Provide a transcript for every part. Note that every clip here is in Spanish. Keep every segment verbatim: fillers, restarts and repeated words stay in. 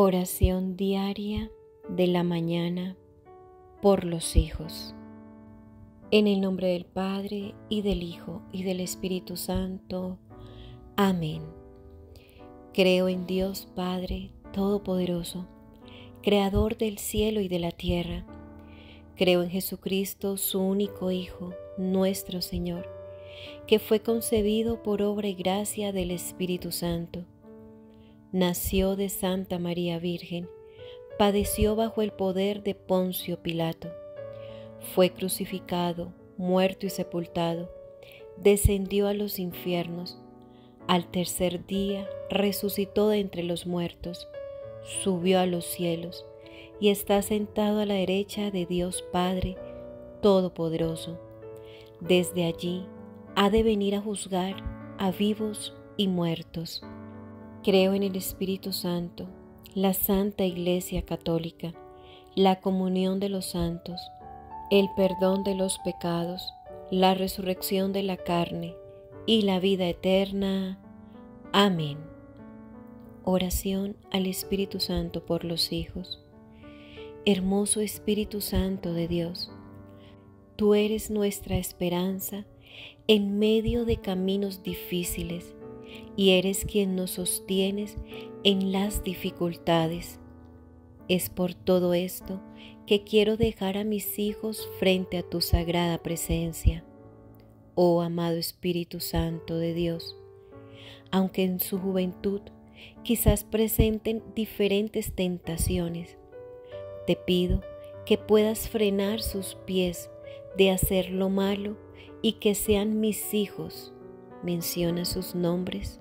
Oración diaria de la mañana por los hijos. En el nombre del Padre, y del Hijo, y del Espíritu Santo. Amén. Creo en Dios Padre Todopoderoso, Creador del cielo y de la tierra. Creo en Jesucristo, su único Hijo, nuestro Señor, que fue concebido por obra y gracia del Espíritu Santo. Nació de Santa María Virgen, padeció bajo el poder de Poncio Pilato, fue crucificado, muerto y sepultado, descendió a los infiernos, al tercer día resucitó de entre los muertos, subió a los cielos y está sentado a la derecha de Dios Padre Todopoderoso. Desde allí ha de venir a juzgar a vivos y muertos. Creo en el Espíritu Santo, la Santa Iglesia Católica, la comunión de los santos, el perdón de los pecados, la resurrección de la carne y la vida eterna. Amén. Oración al Espíritu Santo por los hijos. Hermoso Espíritu Santo de Dios, tú eres nuestra esperanza en medio de caminos difíciles, y eres quien nos sostienes en las dificultades. Es por todo esto que quiero dejar a mis hijos frente a tu sagrada presencia. Oh amado Espíritu Santo de Dios, aunque en su juventud quizás presenten diferentes tentaciones, te pido que puedas frenar sus pies de hacer lo malo y que sean mis hijos. Menciona sus nombres.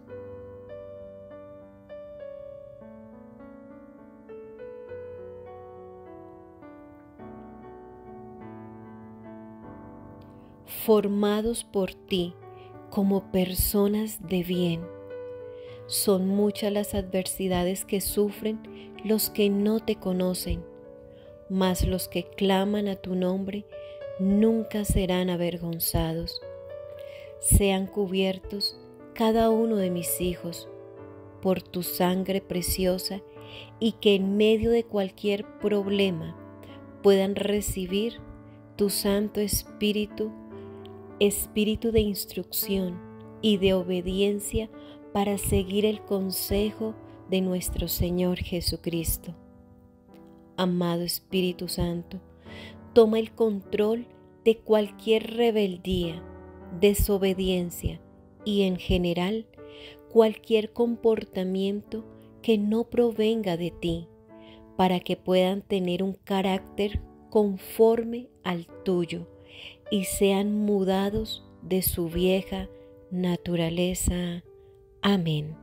Formados por ti como personas de bien. Son muchas las adversidades que sufren los que no te conocen, mas los que claman a tu nombre nunca serán avergonzados. Sean cubiertos cada uno de mis hijos por tu sangre preciosa, y que en medio de cualquier problema puedan recibir tu Santo Espíritu, Espíritu de instrucción y de obediencia para seguir el consejo de nuestro Señor Jesucristo. Amado Espíritu Santo, toma el control de cualquier rebeldía, desobediencia y en general cualquier comportamiento que no provenga de ti, para que puedan tener un carácter conforme al tuyo y sean mudados de su vieja naturaleza. Amén.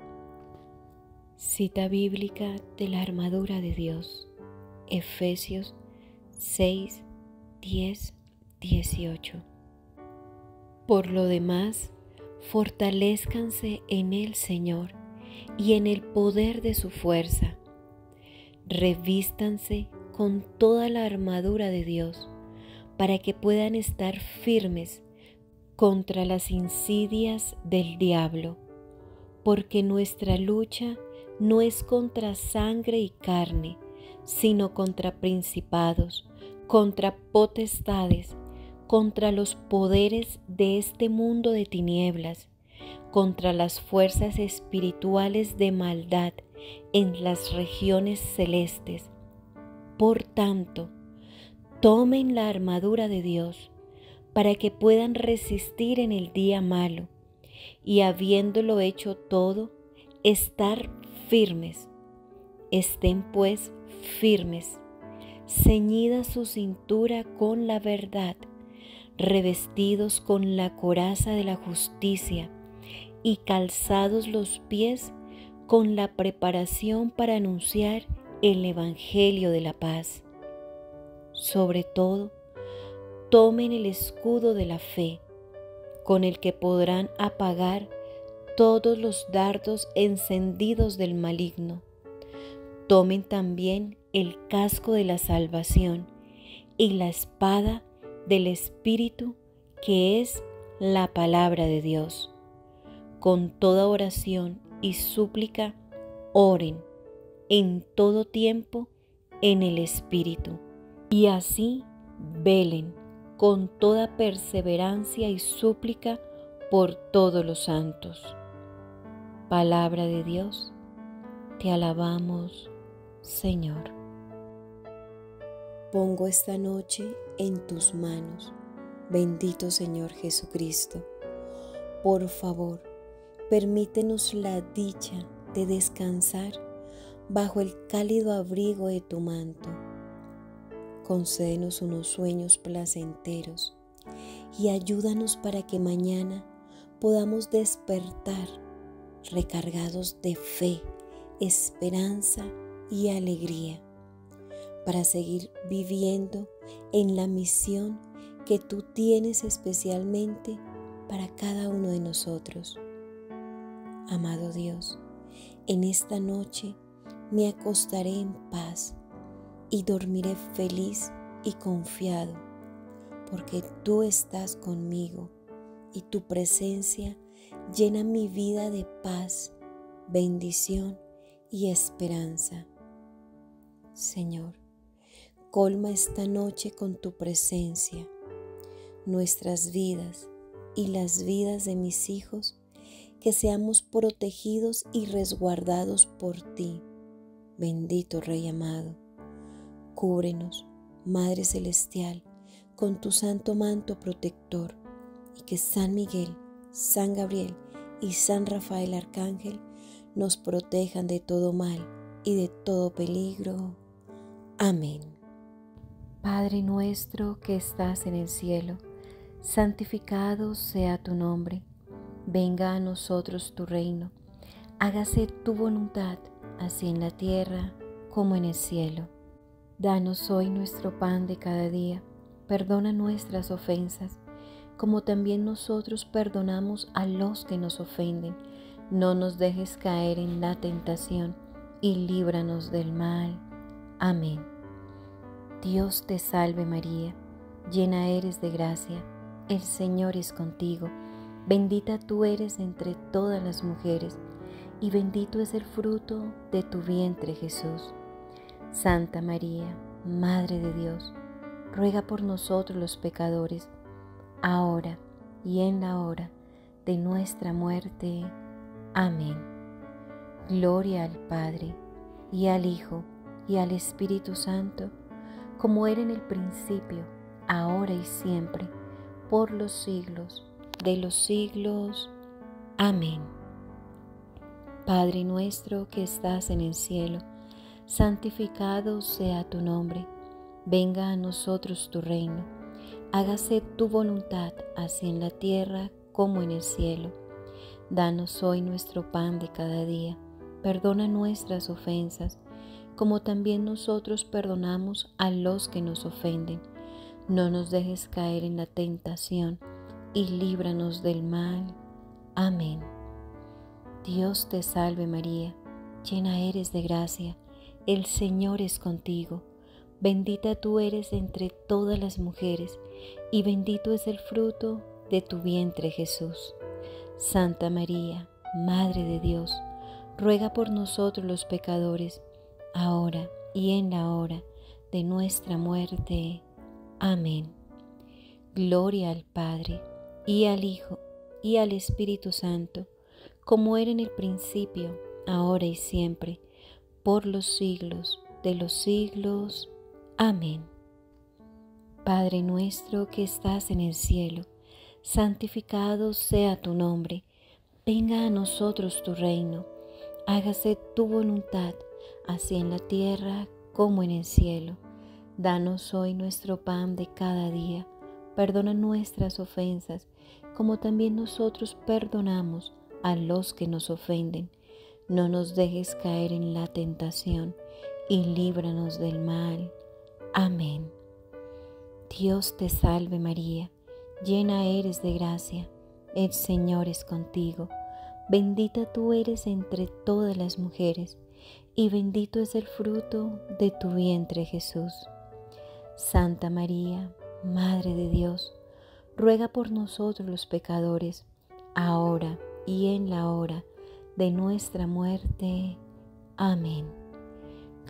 Cita bíblica de la armadura de Dios, Efesios seis, diez, dieciocho. Por lo demás, fortalézcanse en el Señor y en el poder de su fuerza. Revístanse con toda la armadura de Dios para que puedan estar firmes contra las insidias del diablo, porque nuestra lucha no es contra sangre y carne, sino contra principados, contra potestades, contra los poderes de este mundo de tinieblas, contra las fuerzas espirituales de maldad en las regiones celestes. Por tanto, tomen la armadura de Dios para que puedan resistir en el día malo y, habiéndolo hecho todo, estar firmes. Estén pues firmes, ceñida su cintura con la verdad, revestidos con la coraza de la justicia y calzados los pies con la preparación para anunciar el Evangelio de la paz. Sobre todo, tomen el escudo de la fe, con el que podrán apagar todos los dardos encendidos del maligno. Tomen también el casco de la salvación y la espada del Espíritu, que es la palabra de Dios. Con toda oración y súplica, oren en todo tiempo en el Espíritu, y así velen con toda perseverancia y súplica por todos los santos. Palabra de Dios, te alabamos, Señor. Pongo esta noche en tus manos, bendito Señor Jesucristo. Por favor, permítenos la dicha de descansar bajo el cálido abrigo de tu manto. Concédenos unos sueños placenteros y ayúdanos para que mañana podamos despertar recargados de fe, esperanza y alegría, para seguir viviendo en la misión que tú tienes especialmente para cada uno de nosotros. Amado Dios, en esta noche me acostaré en paz y dormiré feliz y confiado, porque tú estás conmigo y tu presencia llena mi vida de paz, bendición y esperanza. Señor, colma esta noche con tu presencia nuestras vidas y las vidas de mis hijos, que seamos protegidos y resguardados por ti, bendito Rey amado. Cúbrenos, Madre Celestial, con tu santo manto protector, y que San Miguel, San Gabriel y San Rafael Arcángel nos protejan de todo mal y de todo peligro. Amén. Padre nuestro que estás en el cielo, santificado sea tu nombre. Venga a nosotros tu reino. Hágase tu voluntad, así en la tierra como en el cielo. Danos hoy nuestro pan de cada día. Perdona nuestras ofensas, como también nosotros perdonamos a los que nos ofenden. No nos dejes caer en la tentación y líbranos del mal. Amén. Dios te salve María, llena eres de gracia, el Señor es contigo. Bendita tú eres entre todas las mujeres, y bendito es el fruto de tu vientre Jesús. Santa María, Madre de Dios, ruega por nosotros los pecadores, ahora y en la hora de nuestra muerte. Amén. Gloria al Padre, y al Hijo, y al Espíritu Santo, como era en el principio, ahora y siempre, por los siglos de los siglos. Amén. Padre nuestro que estás en el cielo, santificado sea tu nombre. Venga a nosotros tu reino. Hágase tu voluntad, así en la tierra como en el cielo. Danos hoy nuestro pan de cada día. Perdona nuestras ofensas, como también nosotros perdonamos a los que nos ofenden. No nos dejes caer en la tentación y líbranos del mal. Amén. Dios te salve María, llena eres de gracia, el Señor es contigo. Bendita tú eres entre todas las mujeres, y bendito es el fruto de tu vientre Jesús. Santa María, Madre de Dios, ruega por nosotros los pecadores, ahora y en la hora de nuestra muerte. Amén. Gloria al Padre, y al Hijo, y al Espíritu Santo, como era en el principio, ahora y siempre, por los siglos de los siglos. Amén. Padre nuestro que estás en el cielo, santificado sea tu nombre. Venga a nosotros tu reino. Hágase tu voluntad, así en la tierra como en el cielo. Danos hoy nuestro pan de cada día. Perdona nuestras ofensas, como también nosotros perdonamos a los que nos ofenden. No nos dejes caer en la tentación y líbranos del mal. Amén. Dios te salve María, llena eres de gracia, el Señor es contigo. Bendita tú eres entre todas las mujeres, y bendito es el fruto de tu vientre Jesús. Santa María, Madre de Dios, ruega por nosotros los pecadores, ahora y en la hora de nuestra muerte. Amén.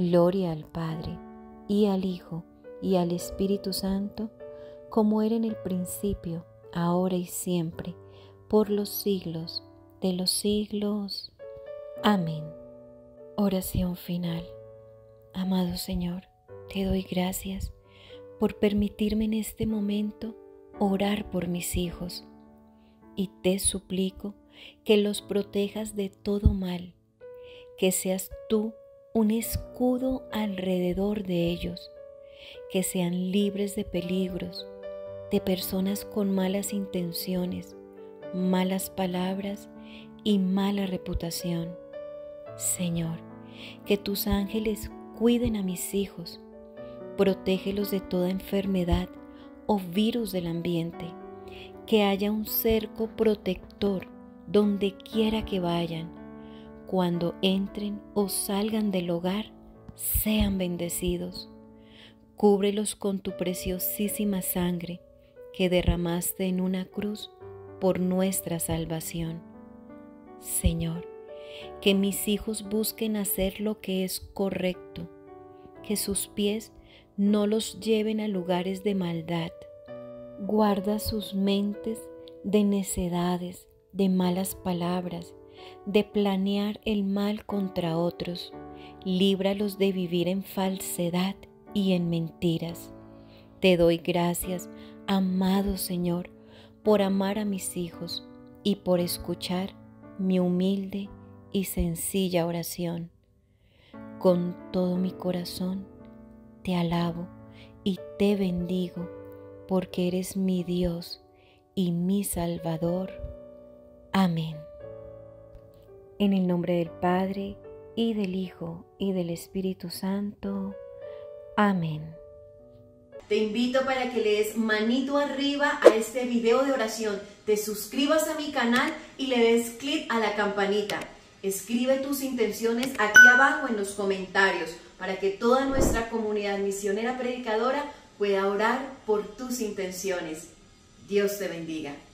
Gloria al Padre, y al Hijo, y al Espíritu Santo, como era en el principio, ahora y siempre, por los siglos de los siglos. Amén. Oración final. Amado Señor, te doy gracias por permitirme en este momento orar por mis hijos, y te suplico que los protejas de todo mal, que seas tú un escudo alrededor de ellos, que sean libres de peligros, de personas con malas intenciones, malas palabras y mala reputación. Señor, que tus ángeles cuiden a mis hijos, protégelos de toda enfermedad o virus del ambiente, que haya un cerco protector donde quiera que vayan. Cuando entren o salgan del hogar, sean bendecidos. Cúbrelos con tu preciosísima sangre que derramaste en una cruz por nuestra salvación. Señor, que mis hijos busquen hacer lo que es correcto, que sus pies no los lleven a lugares de maldad. Guarda sus mentes de necedades, de malas palabras, de planear el mal contra otros. Líbralos de vivir en falsedad y en mentiras. Te doy gracias, amado Señor, por amar a mis hijos y por escuchar mi humilde y sencilla oración. Con todo mi corazón te alabo y te bendigo, porque eres mi Dios y mi Salvador. Amén. En el nombre del Padre, y del Hijo, y del Espíritu Santo. Amén. Te invito para que le des manito arriba a este video de oración, te suscribas a mi canal y le des clic a la campanita. Escribe tus intenciones aquí abajo en los comentarios para que toda nuestra comunidad misionera predicadora pueda orar por tus intenciones. Dios te bendiga.